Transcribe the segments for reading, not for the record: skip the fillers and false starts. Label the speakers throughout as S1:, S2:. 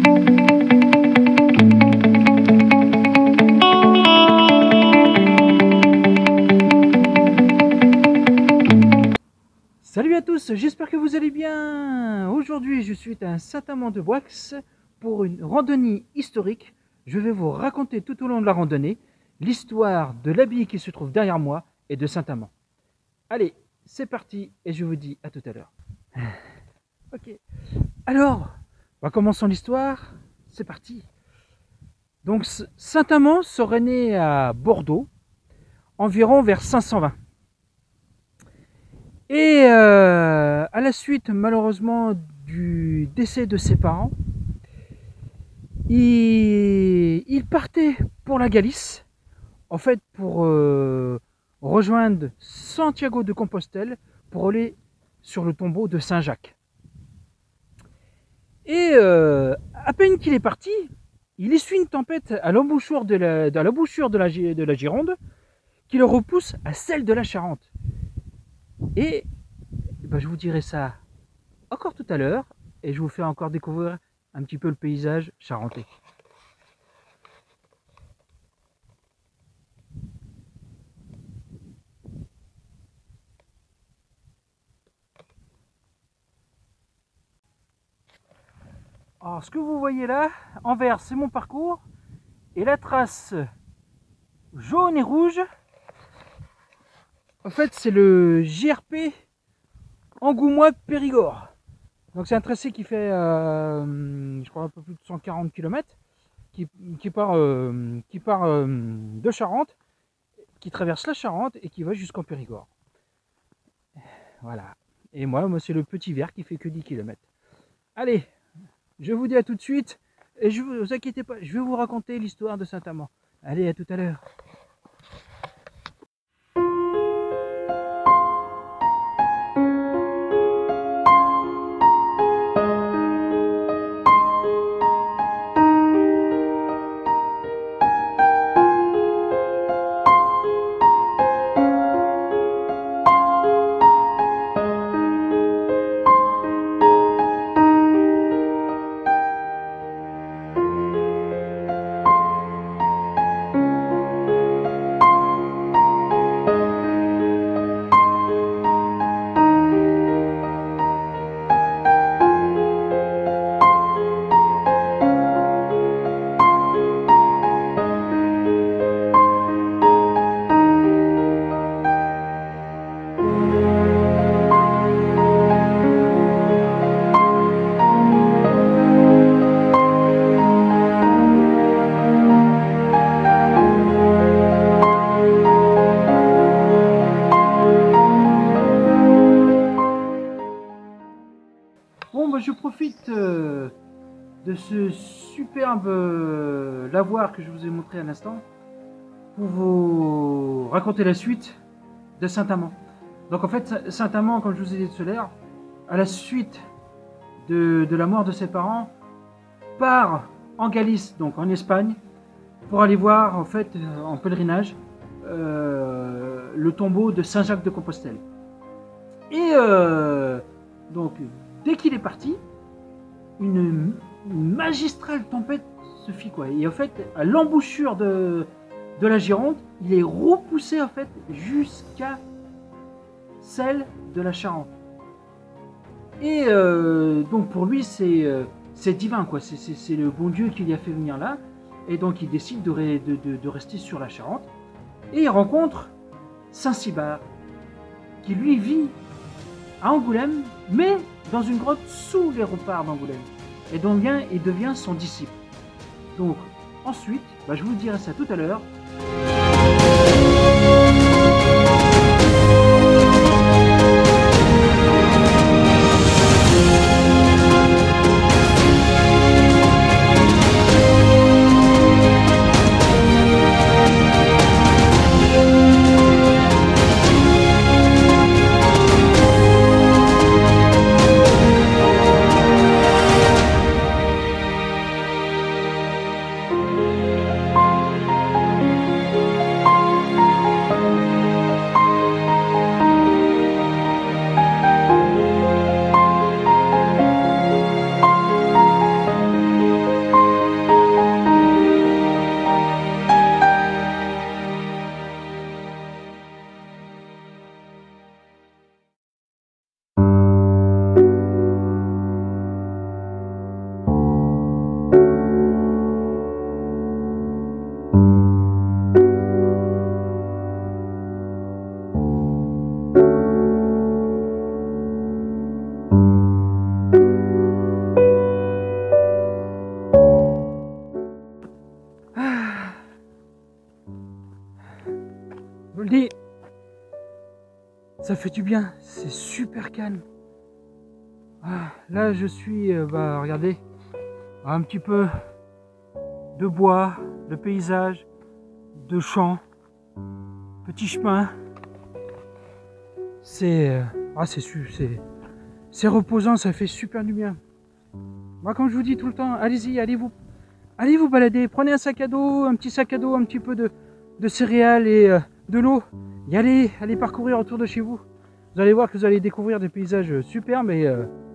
S1: Salut à tous, j'espère que vous allez bien. Aujourd'hui, je suis à Saint-Amand-de-Boix pour une randonnée historique. Je vais vous raconter tout au long de la randonnée l'histoire de l'abbaye qui se trouve derrière moi et de Saint-Amand. Allez, c'est parti et je vous dis à tout à l'heure. Ok, alors, commençons l'histoire. C'est parti. Donc, Saint-Amand serait né à Bordeaux, environ vers 520. Et à la suite, malheureusement, du décès de ses parents, il partait pour la Galice, en fait pour rejoindre Santiago de Compostelle pour aller sur le tombeau de Saint-Jacques. Et à peine qu'il est parti, il essuie une tempête à l'embouchure de la Gironde qui le repousse à celle de la Charente. Et je vous dirai ça encore tout à l'heure et je vous fais encore découvrir un petit peu le paysage charentais. Alors ce que vous voyez là, en vert, c'est mon parcours et la trace jaune et rouge, en fait c'est le JRP Angoumois-Périgord. Donc c'est un tracé qui fait, je crois, un peu plus de 140 km, qui part de Charente, qui traverse la Charente et qui va jusqu'en Périgord. Voilà. Et moi c'est le petit vert qui fait que 10 km. Allez, je vous dis à tout de suite, et je vous inquiétez pas, je vais vous raconter l'histoire de Saint-Amand. Allez, à tout à l'heure. Bon, je profite de ce superbe lavoir que je vous ai montré à l'instant pour vous raconter la suite de Saint-Amand. Donc en fait, Saint-Amand, comme je vous ai dit tout à l'heure, à la suite de la mort de ses parents, part en Galice, donc en Espagne, pour aller voir en fait en pèlerinage le tombeau de Saint-Jacques de Compostelle. Et donc dès qu'il est parti, une magistrale tempête se fit quoi. Et en fait, à l'embouchure de la Gironde, il est repoussé en fait jusqu'à celle de la Charente. Et donc pour lui, c'est divin quoi. C'est le bon Dieu qui l'y a fait venir là. Et donc il décide de rester sur la Charente. Et il rencontre Saint-Cybard, qui lui vit à Angoulême, mais dans une grotte sous les remparts d'Angoulême. Et donc bien, il devient son disciple. Donc ensuite, je vous dirai ça tout à l'heure. Ça fait du bien, c'est super calme. Ah, là je suis, regardez, un petit peu de bois, de paysage, de champs, petit chemin. C'est reposant, ça fait super du bien. Moi, comme je vous dis tout le temps, allez-y, allez vous balader, prenez un sac à dos, un petit sac à dos, un petit peu de céréales et de l'eau, et allez parcourir autour de chez vous. Vous allez voir que vous allez découvrir des paysages superbes et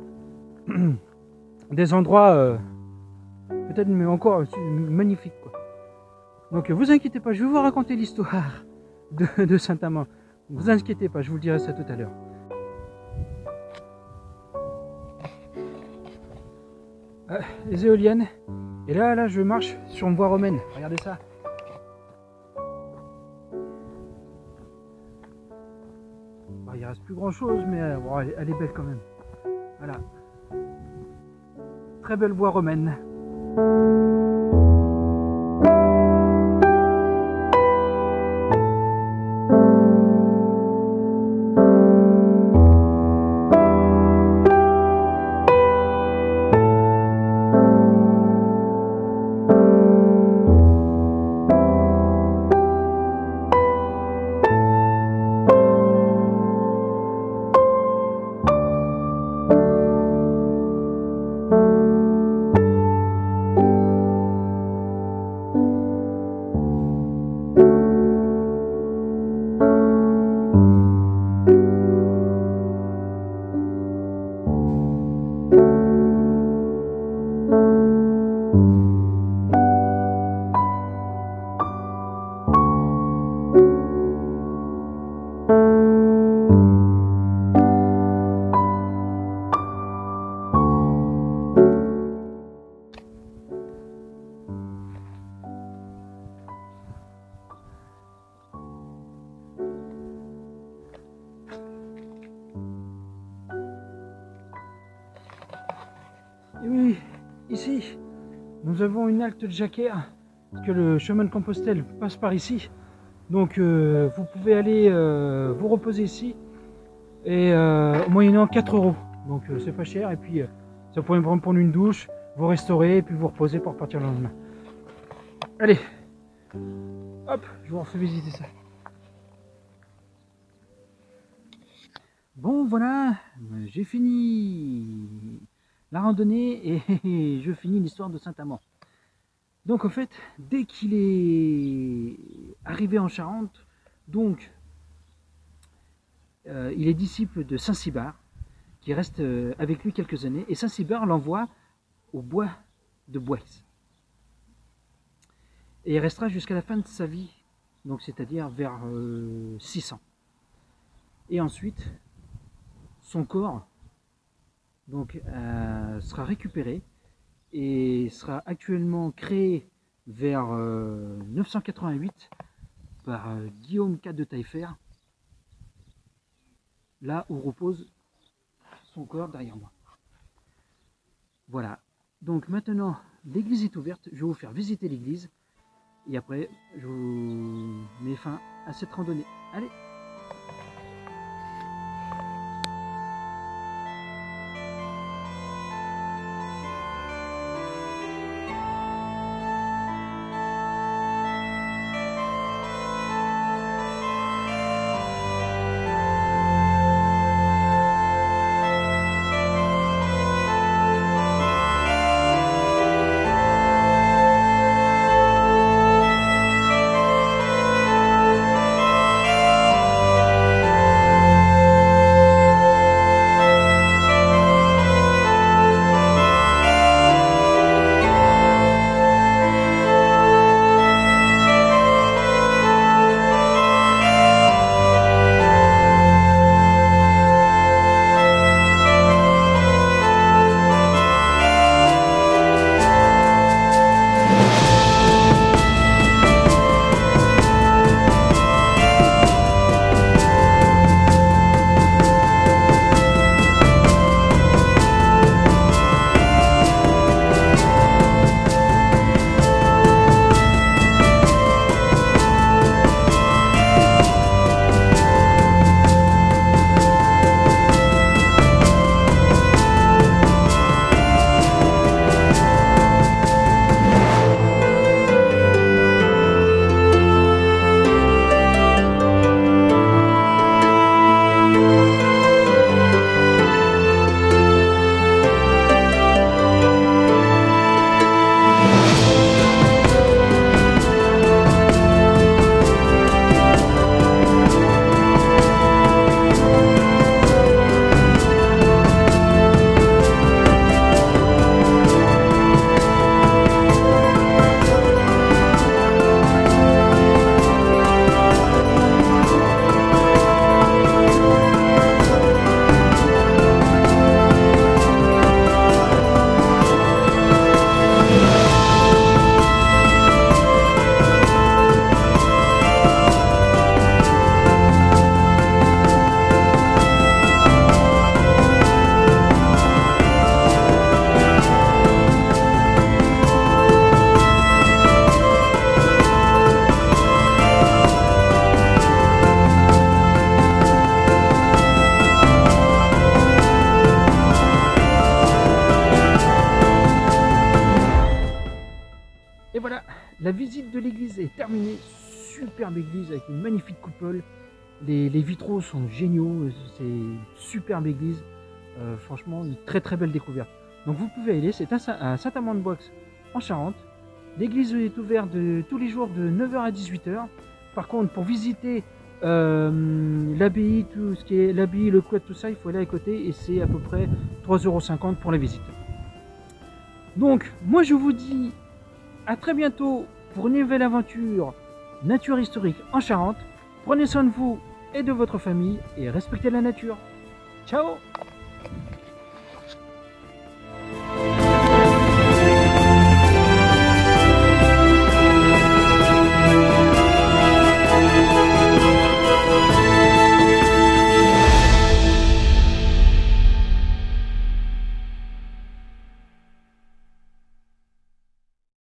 S1: des endroits peut-être mais encore magnifiques, quoi. Donc vous inquiétez pas, je vais vous raconter l'histoire de Saint-Amand. Vous inquiétez pas, je vous le dirai ça tout à l'heure. Les éoliennes. Et là je marche sur une voie romaine. Regardez ça. Bon, il reste plus grand chose, mais bon, elle est belle quand même. Voilà. Très belle voie romaine. Et oui, ici, nous avons une halte de Jacquère, parce que le chemin de Compostelle passe par ici. Donc vous pouvez aller vous reposer ici, et moyennant 4 €. Donc c'est pas cher, et puis ça pourrait prendre une douche, vous restaurer, et puis vous reposer pour partir le lendemain. Allez, hop, je vous refais visiter ça. Bon voilà, j'ai fini la randonnée et je finis l'histoire de Saint-Amand. Donc en fait, dès qu'il est arrivé en Charente, donc il est disciple de Saint-Cybard, qui reste avec lui quelques années, et Saint-Cybard l'envoie au bois de Bois. Et il restera jusqu'à la fin de sa vie, donc c'est-à-dire vers 600. Et ensuite, son corps donc, sera récupéré et sera actuellement créé vers 988 par Guillaume IV de Taillefer, là où repose son corps derrière moi. Voilà, donc maintenant l'église est ouverte, je vais vous faire visiter l'église et après je vous mets fin à cette randonnée. Allez! Et voilà, la visite de l'église est terminée. Superbe église avec une magnifique coupole. Les vitraux sont géniaux, c'est une superbe église. Franchement, une très très belle découverte. Donc vous pouvez aller, c'est à Saint-Amand-de-Boix en Charente. L'église est ouverte tous les jours de 9 h à 18 h. Par contre, pour visiter l'abbaye, tout ce qui est l'abbaye, le quad, tout ça, il faut aller à côté et c'est à peu près 3,50 € pour la visite. Donc, moi je vous dis à très bientôt pour une nouvelle aventure nature historique en Charente. Prenez soin de vous et de votre famille et respectez la nature. Ciao!